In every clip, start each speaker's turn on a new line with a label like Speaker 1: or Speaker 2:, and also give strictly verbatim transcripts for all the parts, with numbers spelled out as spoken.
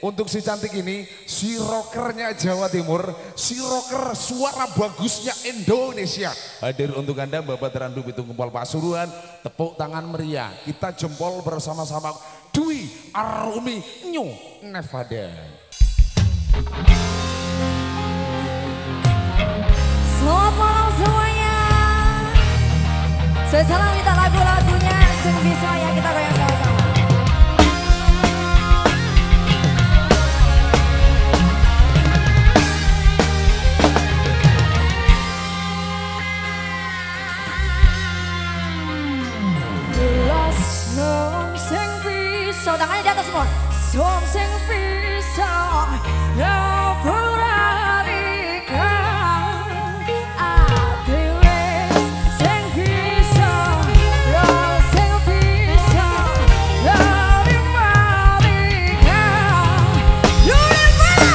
Speaker 1: Untuk si cantik ini, si rockernya Jawa Timur, si rocker suara bagusnya Indonesia. Hadir untuk Anda Bapak Terandu Pitung Kempol Pasuruan, tepuk tangan meriah. Kita jempol bersama-sama Dwi Arumi New Nevada.
Speaker 2: Selamat malam semuanya. Saya salah minta lagu-lagunya, sing bisa ya kita goyang sama-sama. Tangannya di atas semua. Som sing bisa ya berarikan ati wis sing bisa ya sing bisa dari marikan Yurima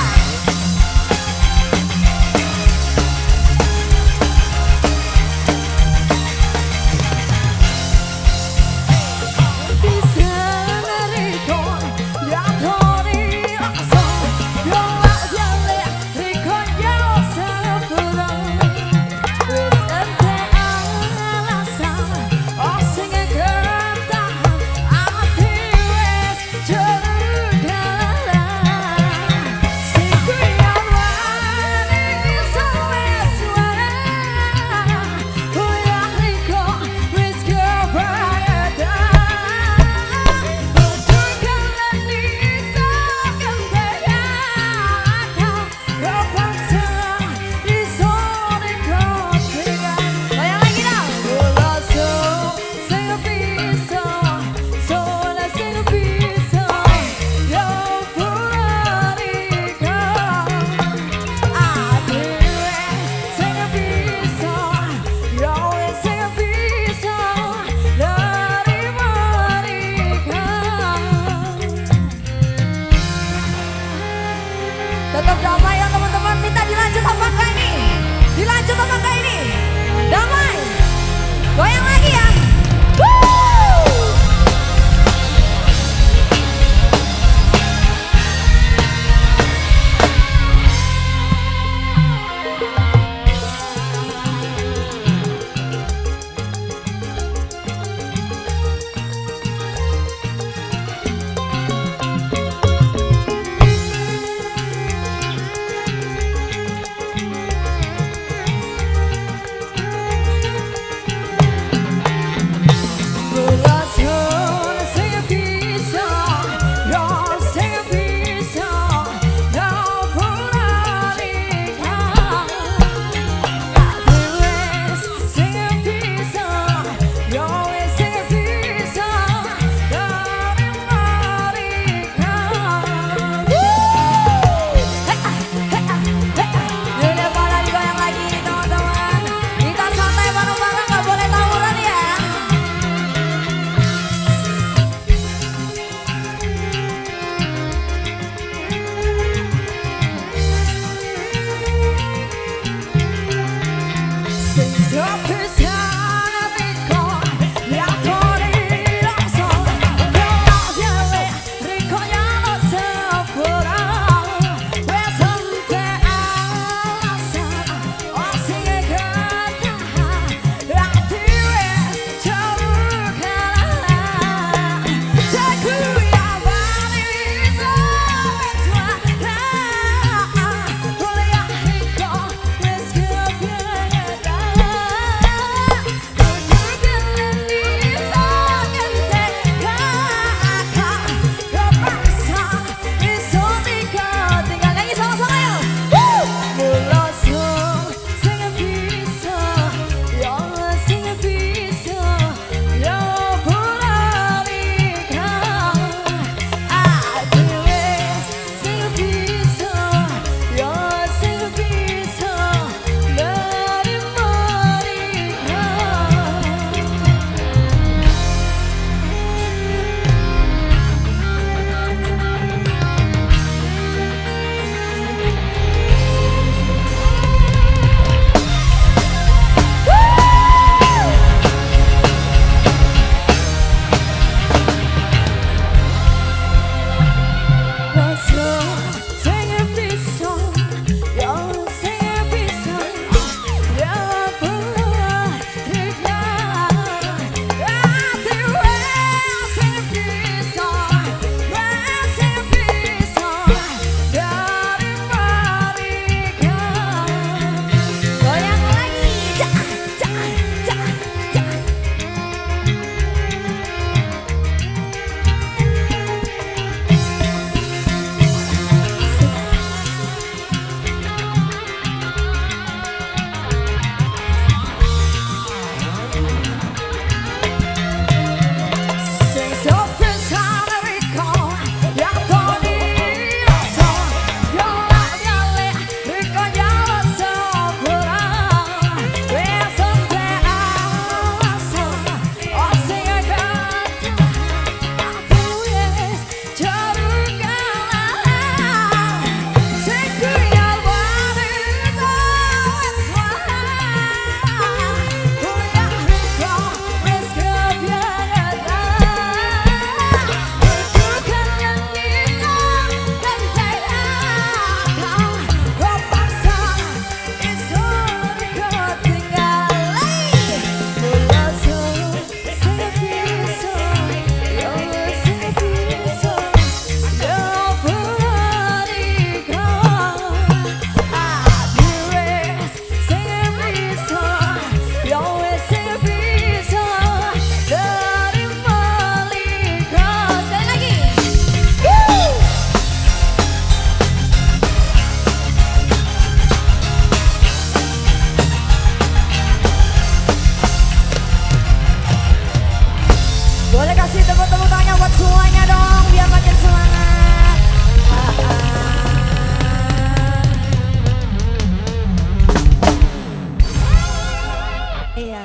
Speaker 2: tetap damai ya teman-teman, minta dilanjut apakah ini? Dilanjut apakah ini? Damai, goyang lagi ya. Woo!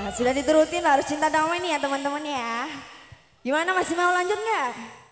Speaker 2: Ya sudah diturutin harus cinta damai nih ya teman-teman ya. Gimana masih mau lanjut nggak?